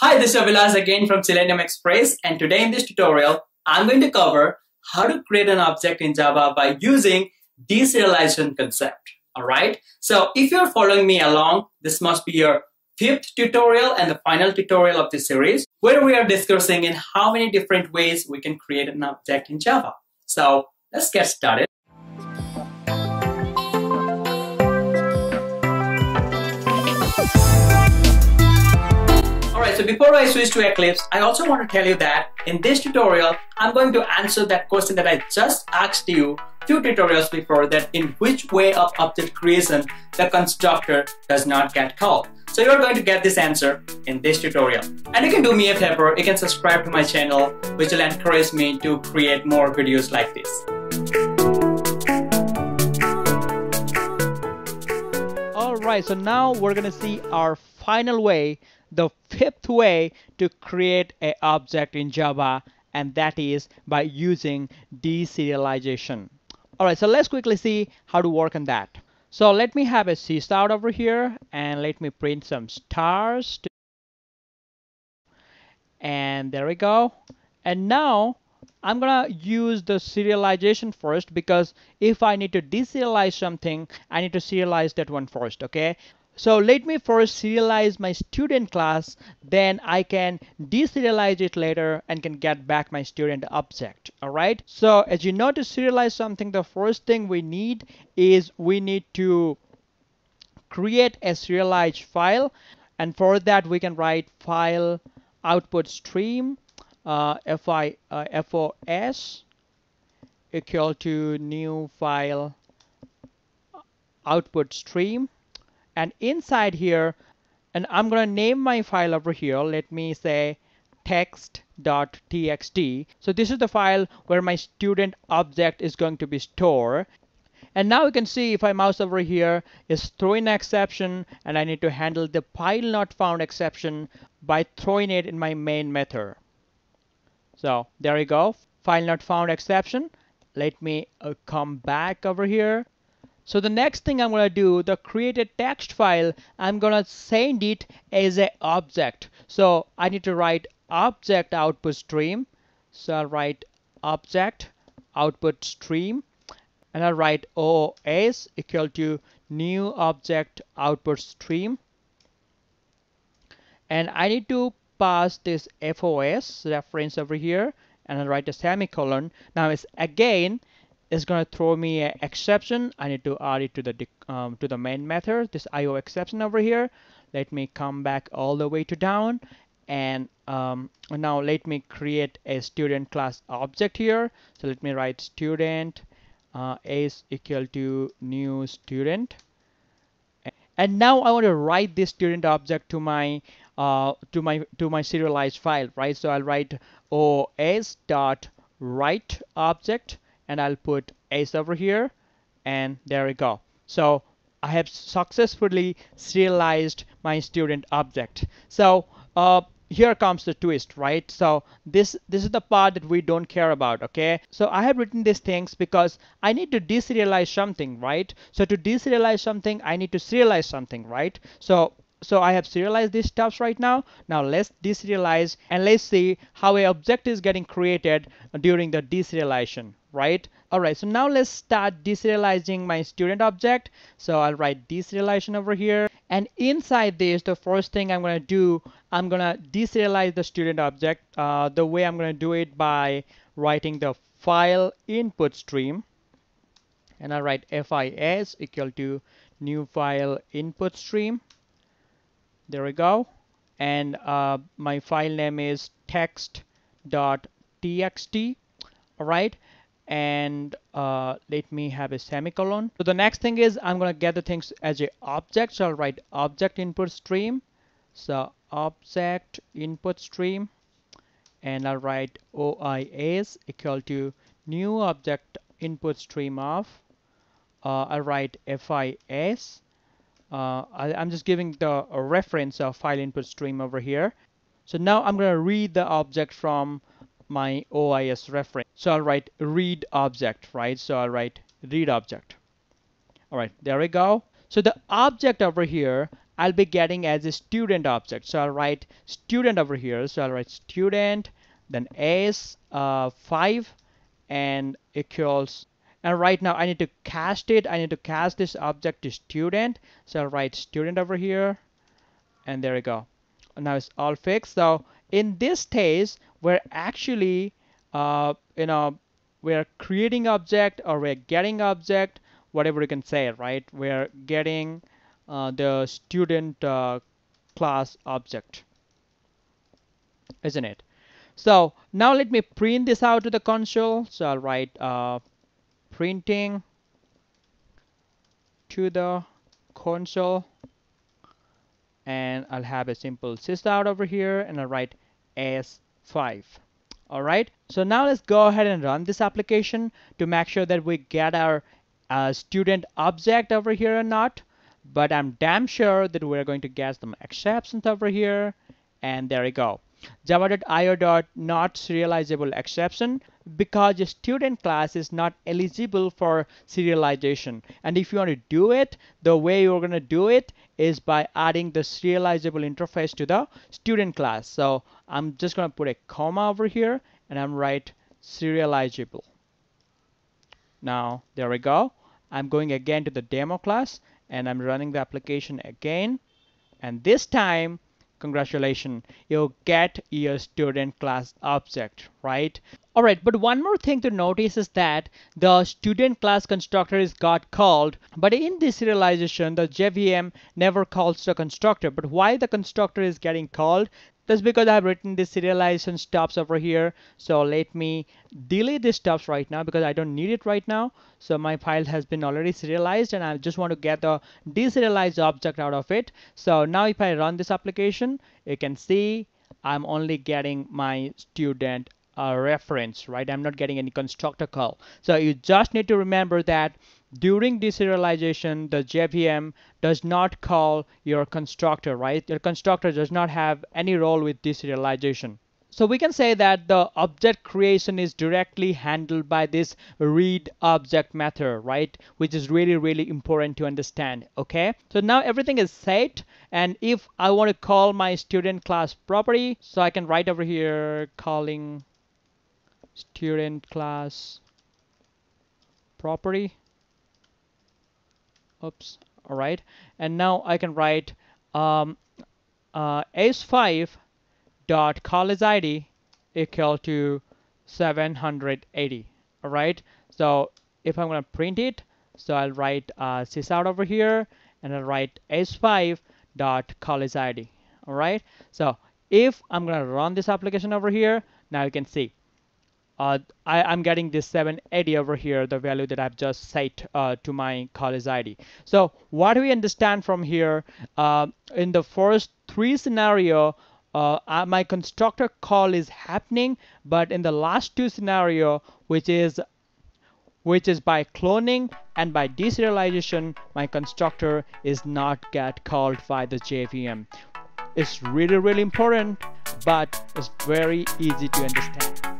Hi, this is Vilas again from Selenium Express, and today in this tutorial, I'm going to cover how to create an object in Java by using deserialization concept. All right. So if you're following me along, this must be your fifth tutorial and the final tutorial of this series, where we are discussing in how many different ways we can create an object in Java. So let's get started. Alright, so before I switch to Eclipse, I also want to tell you that in this tutorial, I'm going to answer that question that I just asked you few tutorials before, that in which way of object creation the constructor does not get called. So you're going to get this answer in this tutorial. And you can do me a favor, you can subscribe to my channel, which will encourage me to create more videos like this. Alright, so now we're gonna see our final way, the fifth way to create an object in Java, and that is by using deserialization. Alright, so let's quickly see how to work on that. So let me have a C start over here and let me print some stars. And there we go. And now I'm gonna use the serialization first, because if I need to deserialize something, I need to serialize that one first, okay? So let me first serialize my student class, then I can deserialize it later and can get back my student object. Alright, so as you know, to serialize something, the first thing we need is we need to create a serialized file, and for that we can write file output stream FOS equal to new file output stream. And inside here, and I'm gonna name my file over here, let me say text.txt. so this is the file where my student object is going to be stored. And now you can see if I mouse over here, is throwing an exception, and I need to handle the file not found exception by throwing it in my main method. So there you go, file not found exception. Let me come back over here. So the next thing I'm going to do, the created text file, I'm going to send it as an object. So I need to write object output stream. So I'll write object output stream, and I'll write OS equal to new object output stream. And I need to pass this FOS reference over here, and I'll write a semicolon. Now it's again, it's going to throw me an exception. I need to add it to the main method, this IO exception over here. Let me come back all the way to down, and now let me create a student class object here. So let me write student is equal to new student, and now I want to write this student object to my serialized file, right? So I'll write os.writeObject, and I'll put s over here, and there we go. So I have successfully serialized my student object. So here comes the twist, right? So this is the part that we don't care about, okay? So I have written these things because I need to deserialize something, right? So to deserialize something, I need to serialize something, right? So I have serialized these stuffs right now. Now let's deserialize, and let's see how an object is getting created during the deserialization, right? Alright, so now let's start deserializing my student object. So I'll write deserialization over here, and inside this, the first thing I'm going to do, I'm going to deserialize the student object. The way I'm going to do it by writing the file input stream, and I'll write FIS equal to new file input stream. There we go. And my file name is text.txt. All right. And let me have a semicolon. So the next thing is I'm going to get the things as a object. So I'll write object input stream. So object input stream, and I'll write OIS equal to new object input stream of. I'll write FIS. I'm just giving the reference of file input stream over here. So now I'm going to read the object from my OIS reference. So I'll write readObject, right? So I'll write readObject. All right, there we go. So the object over here, I'll be getting as a student object. So I'll write student over here. So I'll write student, then s5 and equals, and right now I need to cast it. I need to cast this object to student. So I'll write student over here, and there we go. Now it's all fixed. So in this stage, we're actually we're creating object, or we're getting object, whatever you can say, right? We're getting the student class object, isn't it? So now let me print this out to the console. So I'll write printing to the console, and I'll have a simple sysout over here, and I'll write s5. All right, so now let's go ahead and run this application to make sure that we get our student object over here or not. But I'm damn sure that we're going to get some exceptions over here, and there we go. Java.io.not serializable exception, because the student class is not eligible for serialization. And if you want to do it, the way you're going to do it is by adding the serializable interface to the student class. So I'm just going to put a comma over here, and I'm write serializable. Now there we go. I'm going again to the demo class, and I'm running the application again, and this time, congratulations, you'll get your student class object, right? All right, but one more thing to notice is that the student class constructor is got called, but in deserialization, the JVM never calls the constructor. But why the constructor is getting called? That's because I've written the serialization stubs over here. So let me delete these stubs right now because I don't need it right now. So my file has been already serialized, and I just want to get the deserialized object out of it. So now if I run this application, you can see I'm only getting my student reference, right? I'm not getting any constructor call. So you just need to remember that during deserialization, the JVM does not call your constructor, right? Your constructor does not have any role with deserialization. So we can say that the object creation is directly handled by this readObject method, right? Which is really, really important to understand, okay? So now everything is set, and if I want to call my student class property, so I can write over here calling student class property. Oops. All right, and now I can write s5 dot college ID equal to 780. All right, so if I'm going to print it, so I'll write sysout over here, and I'll write s5 dot college ID. All right, so if I'm going to run this application over here, now you can see I'm getting this 780 over here, the value that I've just set to my college ID. So what do we understand from here? In the first three scenario, my constructor call is happening, but in the last two scenario, which is by cloning and by deserialization, my constructor is not get called by the JVM. It's really, really important, but it's very easy to understand.